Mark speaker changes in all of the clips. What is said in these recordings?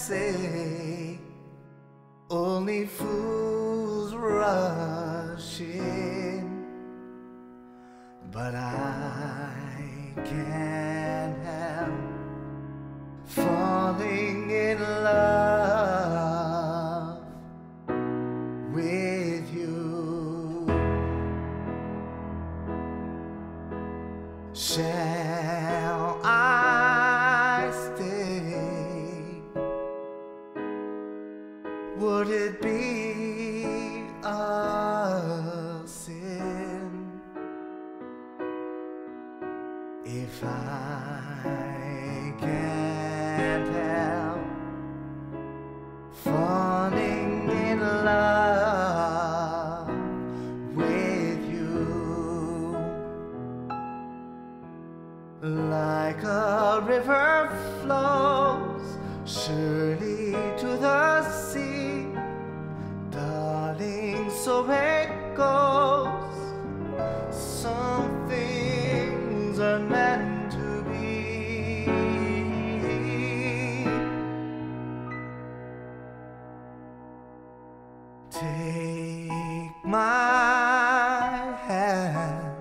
Speaker 1: say only fools rush in, but I can't help falling in love with you. Shall I stay? Would it be a sin if I can't help falling in love with you? Like a river flows surely to the sea, darling, so it goes. Some things are meant to be. Take my hand,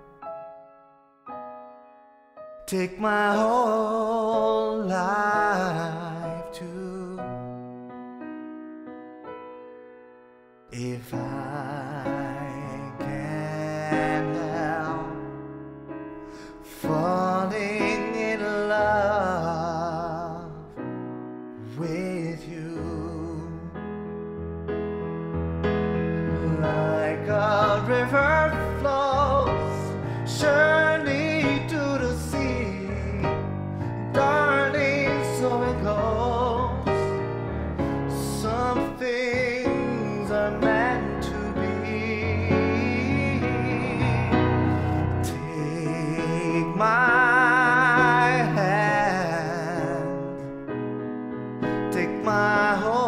Speaker 1: take my whole life too. If I can't help falling in love with you, like a river flows surely to the sea, darling, so it goes. Some things are meant to be. Take my hand, take my whole